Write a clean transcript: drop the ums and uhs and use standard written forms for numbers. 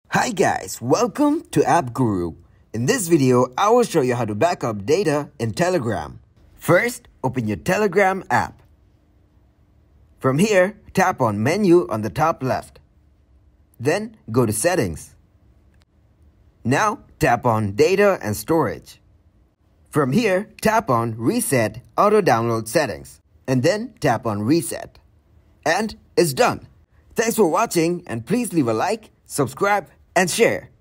Hi guys, welcome to App Guru. In this video, I will show you how to back up data in Telegram. First, open your Telegram app. From here, tap on Menu on the top left. Then go to Settings. Now tap on Data and Storage. From here, tap on Reset Auto Download Settings and then tap on Reset. And it's done. Thanks for watching and please leave a like, subscribe and share.